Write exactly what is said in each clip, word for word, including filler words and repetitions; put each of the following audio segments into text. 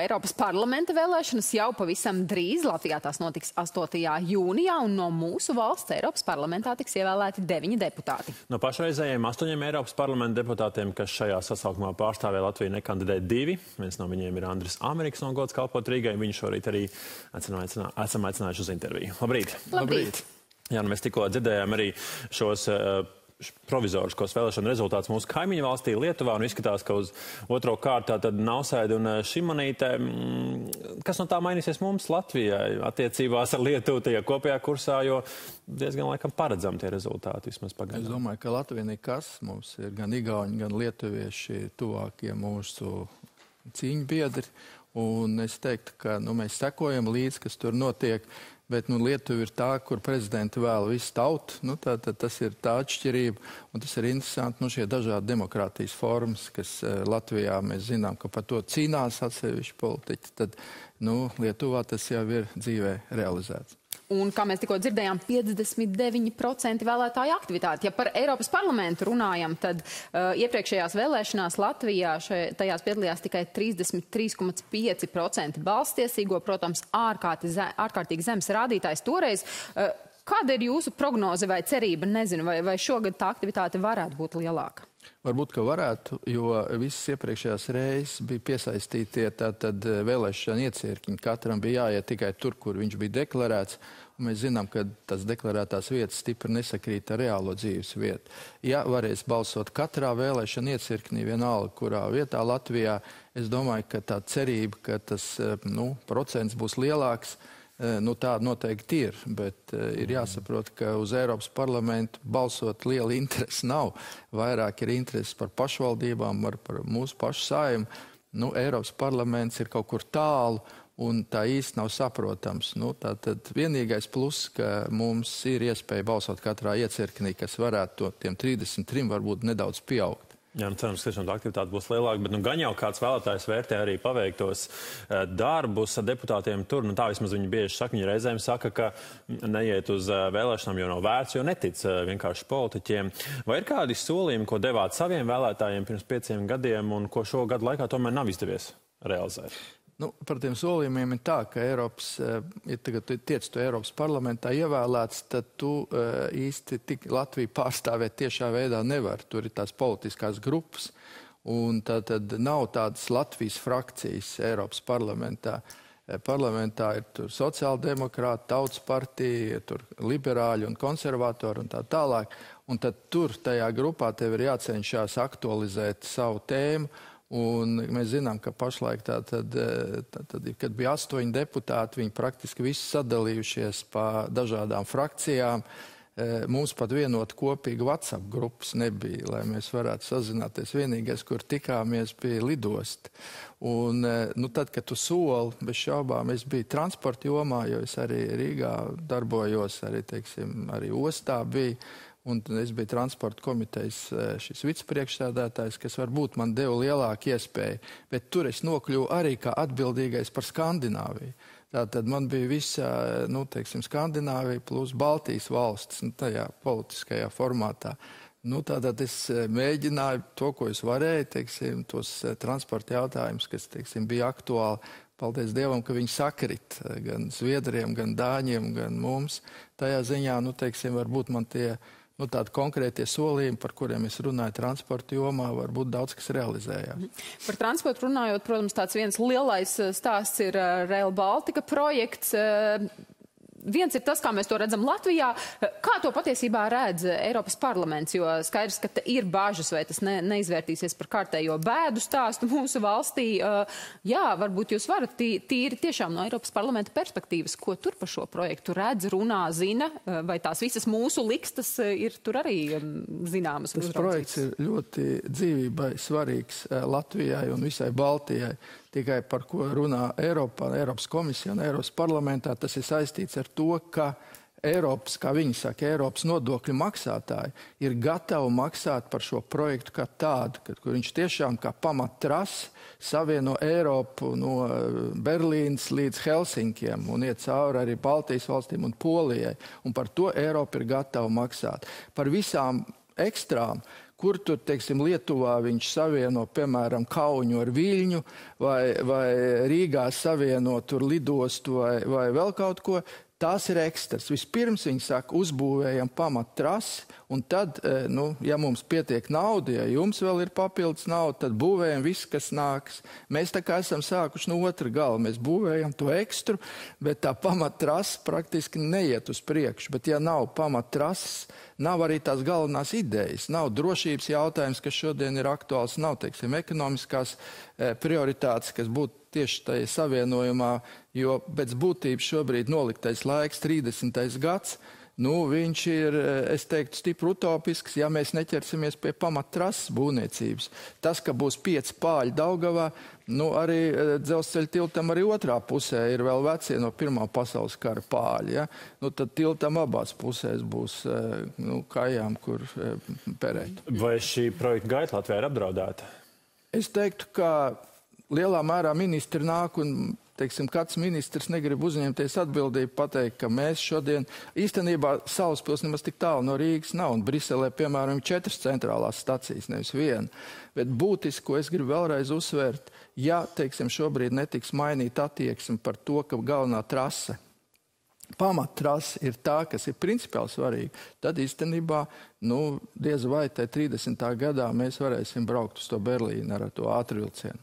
Eiropas parlamenta vēlēšanas jau pavisam drīz. Latvijā tās notiks astotajā jūnijā, un no mūsu valsts Eiropas parlamentā tiks ievēlēti deviņi deputāti. No pašreizējiem astoņiem Eiropas parlamenta deputātiem, kas šajā sasaukumā pārstāvē Latviju, nekandidē divi. Viens no viņiem ir Andris Amerikas no gods kalpot Rīgai. Viņu šorīt arī esam aicinājuši uz interviju. Labrīt! Labrīt! Jā, nu mēs tikko dzirdējām arī šos uh, provizoriskos vēlēšanu rezultātus mūsu kaimiņu valstī Lietuvā, un izskatās, ka uz otro kārtā tad Nausēda un Šimonīte. Kas no tā mainīsies mums Latvijai attiecībās ar Lietuvu tajā kopējā kursā, jo diezgan laikam paredzam tie rezultāti vismaz pagaidām? Es domāju, ka Latvija nekas. Mums ir gan igauņi, gan lietuvieši tuvākie mūsu cīņu biedri, un es teiktu, ka nu, mēs sekojam līdz, kas tur notiek. Bet nu, Lietuva ir tā, kur prezidenti vēl visu tautu. Nu, tā, tā, tas ir tā atšķirība, un tas ir interesanti. Nu, šie dažādi demokrātijas formas, kas uh, Latvijā mēs zinām, ka par to cīnās atsevišķi politiķi, tad nu, Lietuvā tas jau ir dzīvē realizēts. Un, kā mēs tikko dzirdējām, piecdesmit deviņi procenti vēlētāju aktivitāti. Ja par Eiropas parlamentu runājam, tad uh, iepriekšējās vēlēšanās Latvijā šai, tajās piedalījās tikai trīsdesmit trīs komats pieci procenti balstiesīgo, protams, ārkārti, ārkārtīgi zemes rādītājs toreiz. Uh, kāda ir jūsu prognoze vai cerība? Nezinu, vai, vai šogad tā aktivitāte varētu būt lielāka? Varbūt, ka varētu, jo visas iepriekšējās reizes bija piesaistītie tātad vēlēšana iecirkņi. Katram bija jāiet tikai tur, kur viņš bija deklarēts. Un mēs zinām, ka tas deklarētās vietas stipri nesakrīt ar reālo dzīves vietu. Ja varēs balsot katrā vēlēšana iecirknī, vienalga, kurā vietā Latvijā, es domāju, ka tā cerība, ka tas nu, procents būs lielāks, nu, tāda noteikti ir, bet uh, ir jāsaprot, ka uz Eiropas parlamentu balsot liela interese nav. Vairāk ir interese par pašvaldībām, par, par mūsu pašu Saeimu. Nu, Eiropas parlaments ir kaut kur tālu, un tā īsti nav saprotams. Nu, tātad vienīgais plus, ka mums ir iespēja balsot katrā iecirknī, kas varētu to tiem trīsdesmit trim varbūt nedaudz pieaugt. Jā, nu cerams, ka tiešām tā aktivitāte būs lielāka, bet nu gan jau kāds vēlētājs vērtē arī paveiktos uh, darbus ar deputātiem tur. Nu tā vismaz viņi bieži saka, viņi reizēm saka, ka neiet uz uh, vēlēšanām, jo nav vērts, jo netic uh, vienkārši politiķiem. Vai ir kādi solījumi, ko devāt saviem vēlētājiem pirms pieciem gadiem un ko šo gadu laikā tomēr nav izdevies realizēt? Nu, par tiem solījumiem ir tā, ka Eiropas, ja tagad tiec tu Eiropas parlamentā ievēlēts, tad tu uh, īsti tik Latviju pārstāvēt tiešā veidā nevar. Tur ir tās politiskās grupas, un tā tad nav tādas Latvijas frakcijas Eiropas parlamentā. Parlamentā ir tur sociāldemokrāti, tautas partija, tur liberāļi un konservatori un tā tālāk. Un tad tur tajā grupā tev ir jācenšas aktualizēt savu tēmu. Un mēs zinām, ka pašlaik tā tad, tā tad, kad bija astoņi deputāti, viņi praktiski visi sadalījušies pa dažādām frakcijām. Mums pat vienot kopīgi WhatsApp grupas nebija, lai mēs varētu sazināties. Vienīgais, kur tikāmies, bija lidost. Un, nu, tad, kad tu soli, bez šaubām, es biju transporta jomā, jo es arī Rīgā darbojos, arī, teiksim, arī ostā biju. Un es biju transporta komitejas šis vicepriekšsēdētājs, kas varbūt man deva lielāku iespēju. Bet tur es nokļuvu arī kā atbildīgais par Skandināviju. Tātad man bija visa, nu, teiksim, Skandināvija plus Baltijas valstis, nu, tajā politiskajā formātā. Nu, tātad es mēģināju to, ko es varēju, teiksim, tos transporta jautājumus, kas, teiksim, bija aktuāli. Paldies Dievam, ka viņi sakrit gan Zviedriem, gan Dāņiem, gan mums. Tajā ziņā, nu, teiksim, varbūt man tie nu, tādi konkrētie solījumi, par kuriem es runāju transporta jomā, varbūt daudz kas realizējās. Par transportu runājot, protams, tāds viens lielais stāsts ir Rail Baltica projekts. Viens ir tas, kā mēs to redzam Latvijā. Kā to patiesībā redz Eiropas parlaments? Jo skaidrs, ka ir bažas, vai tas ne, neizvērtīsies par kārtējo bēdu stāstu mūsu valstī. Jā, varbūt jūs varat tīri tiešām no Eiropas parlamenta perspektīvas, ko tur par šo projektu redz, runā, zina, vai tās visas mūsu likstas ir tur arī zināmas? Tas projekts ir ļoti dzīvībai svarīgs Latvijai un visai Baltijai. Tikai par ko runā Eiropā, Eiropas komisija un Eiropas parlamentā, tas ir saistīts ar to, ka Eiropas, kā viņi saka, Eiropas nodokļu maksātāji ir gatavi maksāt par šo projektu kā tādu, kur viņš tiešām kā pamattrasa savieno Eiropu no Berlīnas līdz Helsinkiem un iet cauri arī Baltijas valstīm un Polijai. Un par to Eiropa ir gatava maksāt. Par visām ekstrām, kur tur, teiksim, Lietuvā viņš savieno, piemēram, Kauņu ar Viļņu, vai, vai Rīgā savieno tur lidostu vai, vai vēl kaut ko. Tās ir ekstras. Vispirms viņi saka, uzbūvējam pamat trasi, un tad, nu, ja mums pietiek nauda, ja jums vēl ir papildus nauda, tad būvējam visu, kas nāks. Mēs tā kā esam sākuši no otra gala. Mēs būvējam to ekstru, bet tā pamat trasa praktiski neiet uz priekšu. Bet ja nav pamat trases, nav arī tās galvenās idejas, nav drošības jautājums, kas šodien ir aktuāls, nav, teiksim, ekonomiskās e, prioritātes, kas būtu tieši tajā savienojumā, jo pēc būtības šobrīd noliktais laiks, trīsdesmitais gads, nu, viņš ir, es teiktu, stipri utopisks, ja mēs neķersimies pie pamattrases būvniecības. Tas, ka būs pieci pāļi Daugavā, nu, arī dzelzceļa tiltam arī otrā pusē ir vēl vecie no Pirmā pasaules kara pāļi, ja? Nu, tad tiltam abās pusēs būs, nu, kājām, kur perēt. Vai šī projekta gaita Latvijā ir apdraudēta? Es teiktu, ka lielā mērā ministri nāk un, teiksim, kāds ministrs negrib uzņemties atbildību pateikt, ka mēs šodien īstenībā Salaspils nemaz tik tālu no Rīgas nav, un Briselē, piemēram, četras centrālās stacijas, nevis viena. Bet būtiski, ko es gribu vēlreiz uzsvērt, ja, teiksim, šobrīd netiks mainīt attieksmi par to, ka galvenā trase, pamattrase ir tā, kas ir principiāli svarīga, tad īstenībā, nu, diez vai tai trīsdesmitā gadā mēs varēsim braukt uz to Berlīnu ar to ātrvilcienu.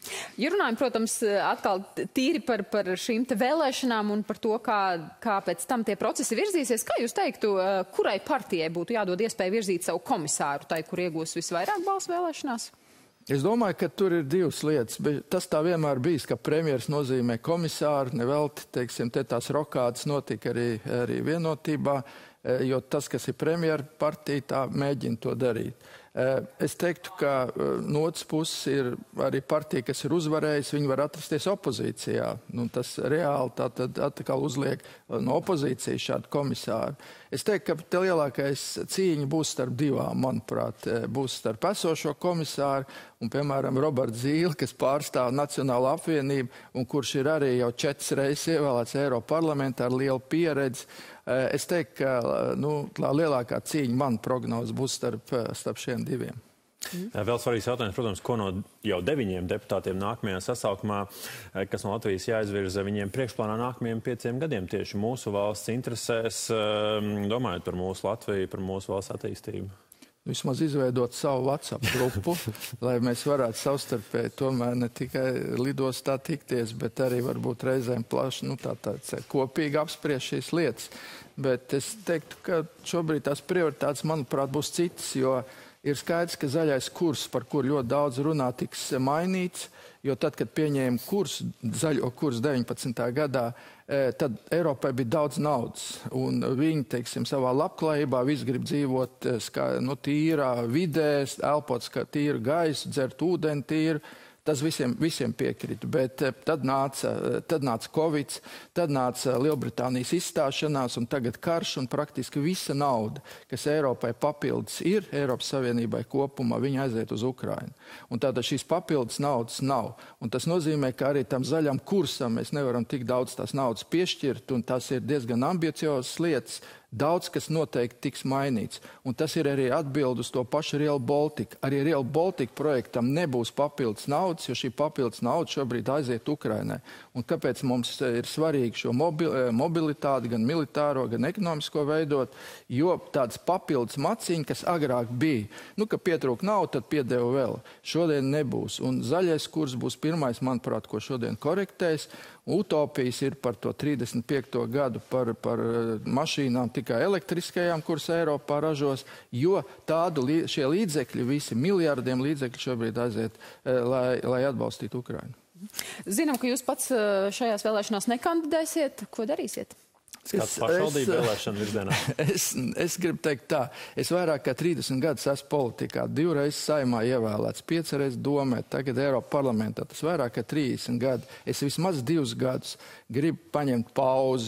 Ja runājam, protams, atkal tīri par, par šīm te vēlēšanām un par to, kā, kā pēc tam tie procesi virzīsies, kā jūs teiktu, kurai partijai būtu jādod iespēju virzīt savu komisāru, tai, kur iegūs visvairāk balsu vēlēšanās? Es domāju, ka tur ir divas lietas, bet tas tā vienmēr bijis, ka premjeras nozīmē komisāru, nevelti, teiksim, te tās rokādas notika arī, arī vienotībā, jo tas, kas ir premjera partija, tā mēģina to darīt. Es teiktu, ka no otras puses ir arī partija, kas ir uzvarējusi, viņi var atrasties opozīcijā. Nu, tas reāli tā tad atkal uzliek no opozīcijas šādu komisāru. Es teiktu, ka te lielākais cīņa būs starp divām, manuprāt, būs starp esošo komisāru un, piemēram, Roberts Zīle, kas pārstāv Nacionālo apvienību un kurš ir arī jau četras reizes ievēlēts Eiroparlamentā ar lielu pieredzi. Es teiktu, ka nu, lielākā cīņa, man prognoze, būs starp, starp šiem diviem. Mm. Vēl svarīgs jautājums, protams, ko no jau deviņiem deputātiem nākamajā sasaukumā, kas no Latvijas jāizvirza viņiem priekšplānā nākamajiem pieciem gadiem tieši mūsu valsts interesēs, domājot par mūsu Latviju, par mūsu valsts attīstību. Vismaz izveidot savu WhatsApp grupu, lai mēs varētu savstarpēji tomēr ne tikai lidostā tikties, bet arī varbūt reizēm plaši, nu tā tāds kopīgi apspriest šīs lietas. Bet es teiktu, ka šobrīd tās prioritātes, manuprāt, būs citas, jo ir skaidrs, ka zaļais kurs, par kur ļoti daudz runā, tiks mainīts, jo tad, kad pieņēma kurs, zaļo kurs deviņpadsmitā gadā, tad Eiropai bija daudz naudas, un viņi, teiksim, savā labklājībā visi grib dzīvot kā, nu, tīrā vidē, elpot tīru gaisu, dzert ūdeni tīru. Tas visiem, visiem piekrita, bet tad nāca, tad nāca Covids, tad nāca Lielbritānijas izstāšanās un tagad karš un praktiski visa nauda, kas Eiropai papildus ir, Eiropas Savienībai kopumā, viņa aiziet uz Ukrainu. Un tātad šīs papildus naudas nav. Un tas nozīmē, ka arī tam zaļam kursam mēs nevaram tik daudz tās naudas piešķirt, un tas ir diezgan ambiciozas lietas. Daudz, kas noteikti tiks mainīts. Un tas ir arī atbild uz to pašu Rail Baltica. Arī Rail Baltica projektam nebūs papildus naudas, jo šī papildus nauda šobrīd aiziet Ukrainai. Un kāpēc mums ir svarīgi šo mobilitāti, gan militāro, gan ekonomisko veidot, jo tāds papildus maciņi, kas agrāk bija, nu, ka pietrūk naudu, tad piedeva vēl. Šodien nebūs. Un zaļais kurs būs pirmais, manuprāt, ko šodien korektēs. Utopijas ir par to trīsdesmit piekto gadu par, par mašīnām tikai elektriskajām, kuras Eiropā ražos, jo tādu šie līdzekļi, visi miljardiem līdzekļi šobrīd aiziet, lai, lai atbalstītu Ukrainu. Zinām, ka jūs pats šajās vēlēšanās nekandidēsiet. Ko darīsiet? Kāds pašvaldību vēlēšana virzienā? Es, es gribu teikt tā, es vairāk kā trīsdesmit gadus esmu politikā, divreiz Saeimā ievēlēts, piecreiz domē, tagad Eiropa parlamentā, tas vairāk kā trīsdesmit gadi. Es vismaz divus gadus gribu paņemt pauzi,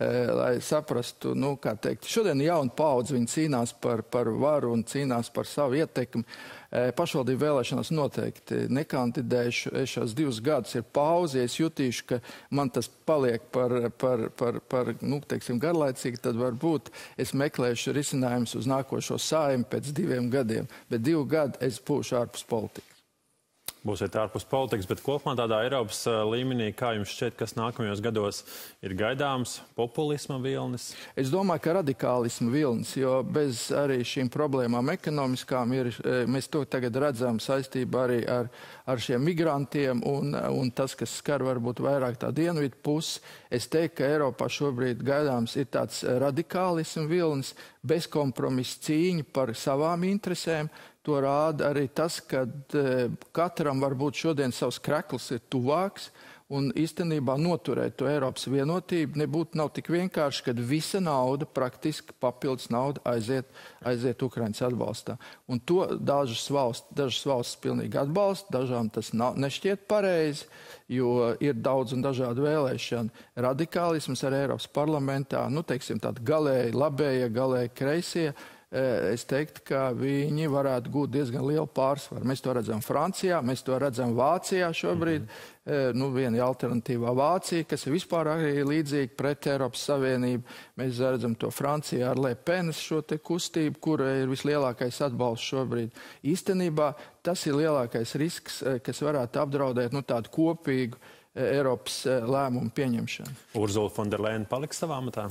lai saprastu, nu, kā teikt, šodien jauna paudze, viņi cīnās par, par varu un cīnās par savu ietekmi. Pašvaldību vēlēšanās noteikti nekandidēšu. Es šos divus gadus ir pauzi, ja es jutīšu, ka man tas paliek par, par, par, par nu, teiksim, garlaicīgi, tad varbūt es meklēšu risinājumus uz nākošo Saeimu pēc diviem gadiem. Bet divu gadu es būšu ārpus politikas. Būsiet ārpus politikas, bet kopumā tādā Eiropas līmenī, kā jums šķiet, kas nākamajos gados ir gaidāms, populisma vilnis? Es domāju, ka radikālisma vilnis, jo bez arī šīm problēmām ekonomiskām ir, mēs to tagad redzam saistībā arī ar, ar šiem migrantiem un, un tas, kas skar varbūt vairāk tā dienvidu pusi. Es teiktu, ka Eiropā šobrīd gaidāms ir tāds radikālisma vilnis, bezkompromiss cīņa par savām interesēm. To rāda arī tas, ka e, katram varbūt šodien savs krekls ir tuvāks un īstenībā noturēt to Eiropas vienotību nebūtu nav tik vienkārši, kad visa nauda, praktiski papildus nauda aiziet, aiziet Ukrainas atbalstā. Un to dažas valsts, dažas valsts pilnīgi atbalsta, dažām tas nav, nešķiet pareizi, jo ir daudz un dažādu vēlēšanu. Radikālisms ar Eiropas parlamentā, nu, teiksim, tādi galēji labējie, galēji kreisie, es teiktu, ka viņi varētu gūt diezgan lielu pārsvaru. Mēs to redzam Francijā, mēs to redzam Vācijā šobrīd. Mm-hmm. Nu, viena alternatīvā Vācija, kas ir vispār arī līdzīga pret Eiropas Savienību. Mēs redzam to Francijā ar Le Penes šo te kustību, kura ir vislielākais atbalsts šobrīd. Īstenībā tas ir lielākais risks, kas varētu apdraudēt nu, tādu kopīgu Eiropas lēmumu pieņemšanu. Urzula von der Leyen paliks savā matā?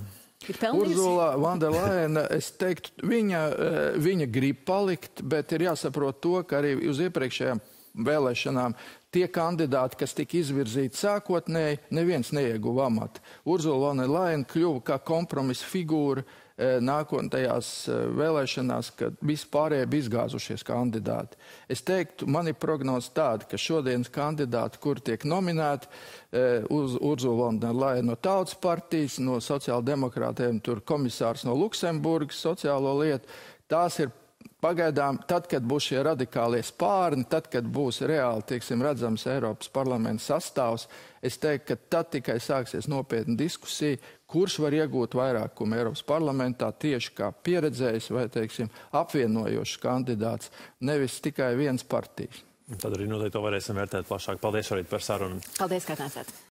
Urzula von der Leyen, es teiktu, viņa, viņa grib palikt, bet ir jāsaprot to, ka arī uz iepriekšējām vēlēšanām tie kandidāti, kas tika izvirzīti sākotnēji, neviens neieguva amatu. Urzula von der Leyen kļuva kā kompromisa figūra nākotnējās vēlēšanās, kad vispārējie bija izgāzušies kandidāti. Es teiktu, man ir prognoze tāda, ka šodienas kandidāti, kuri tiek nominēti, uz Urzula von der Leyen no Tautas partijas, no sociāldemokrātiem, tur komisārs no Luksemburgas sociālo lietu, tās ir pagaidām, tad, kad būs šie radikālie spārni, tad, kad būs reāli, tieksim, redzams Eiropas parlamenta sastāvs, es teiktu, ka tad tikai sāksies nopietna diskusija, kurš var iegūt vairākumu Eiropas parlamentā tieši kā pieredzējis vai, teiksim, apvienojošs kandidāts, nevis tikai viens partijas. Tad arī noteikti to varēsim vērtēt plašāk. Paldies, Šorīt, par sarunu. Paldies, ka atnācāt.